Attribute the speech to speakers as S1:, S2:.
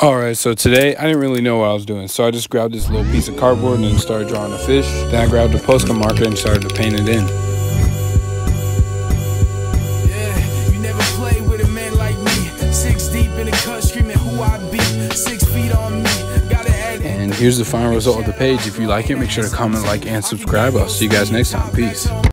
S1: Alright, so today I didn't really know what I was doing, so I just grabbed this little piece of cardboard and then started drawing a fish. Then I grabbed a Posca marker and started to paint it in.
S2: Yeah, you never play with a man like me. 6 deep in the cut, screaming who I be. 6 feet on me, gotta add it.
S1: And here's the final result of the page. If you like it, make sure to comment, like, and subscribe. I'll see you guys next time. Peace.